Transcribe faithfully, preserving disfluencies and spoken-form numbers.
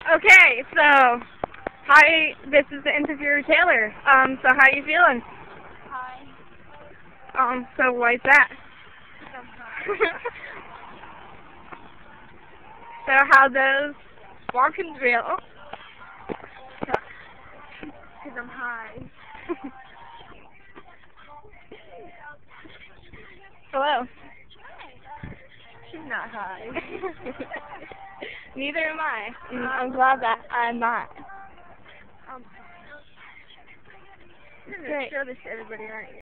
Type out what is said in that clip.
Okay, so hi, this is the interviewer Taylor. Um, so how you feeling? Hi. Um, so why's that? So how those walking feel? Because I'm high. Hello. She's not high. Neither am I. And I'm glad that I'm not. Um, you're Great. going to show this to everybody, aren't you?